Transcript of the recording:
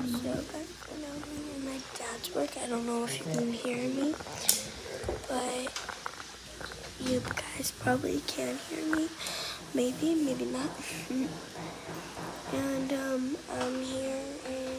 So guys, right now I'm in my dad's work. I don't know if you can hear me, but you guys probably can hear me. Maybe, maybe not. And I'm here.